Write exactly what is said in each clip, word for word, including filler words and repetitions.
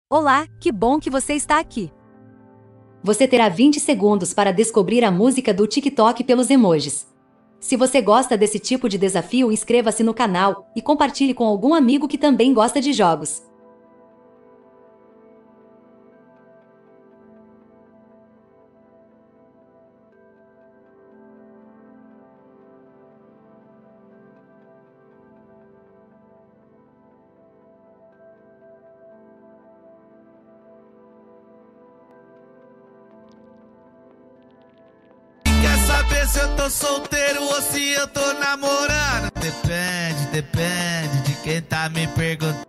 Olá, que bom que você está aqui. Você terá vinte segundos para descobrir a música do TikTok pelos emojis. Se você gosta desse tipo de desafio, inscreva-se no canal e compartilhe com algum amigo que também gosta de jogos. Saber se eu tô solteiro ou se eu tô namorando. Depende, depende de quem tá me perguntando.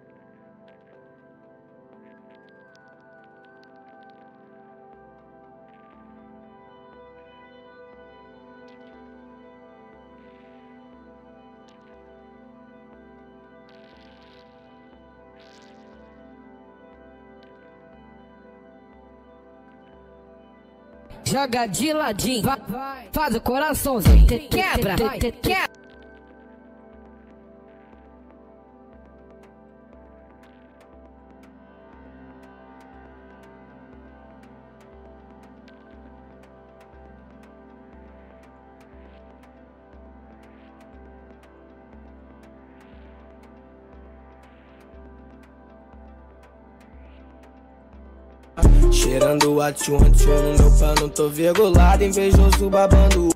Joga de ladinho, vai, vai, faz o coraçãozinho, te quebra, te, te quebra. Cheirando o atchum, atchum no meu pano, tô virgulado, invejoso babando.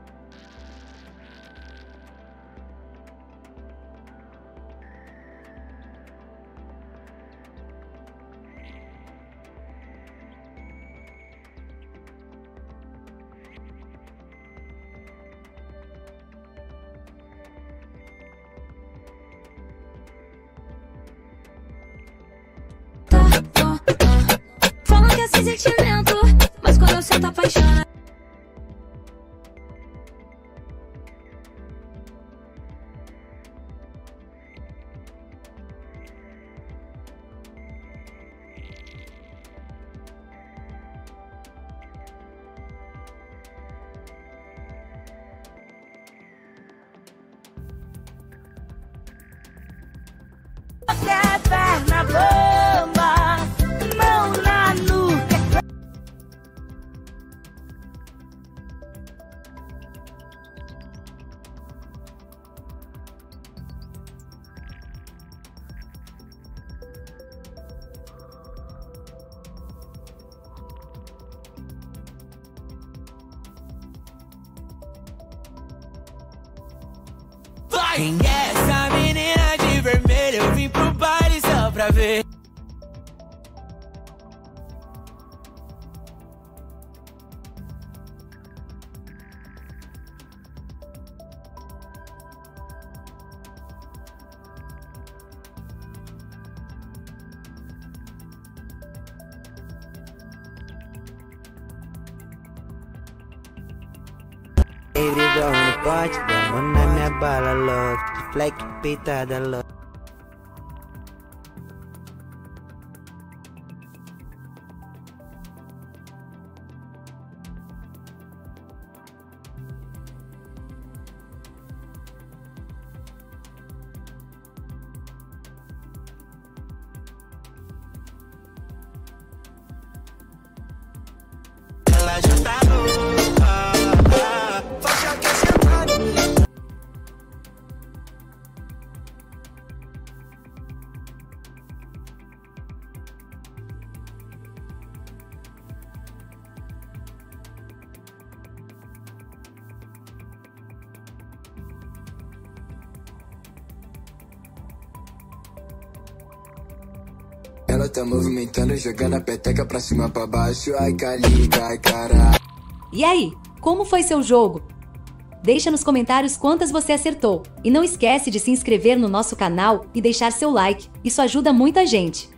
Falam que é sem sentimento, mas quando eu sinto a paixão. Até perna bamba, mão na nuca. Quem é essa menina de vermelho? Eu vim pro baile só pra ver. Eles vão no pote, vamos na minha bala, love. Fleck peitada, love. Ela já tá louca, só quer sentar no meu. Ela tá movimentando, jogando a peteca pra cima, pra baixo. Ai, calica, ai, caralho. E aí, como foi seu jogo? Deixa nos comentários quantas você acertou. E não esquece de se inscrever no nosso canal e deixar seu like. Isso ajuda muita gente.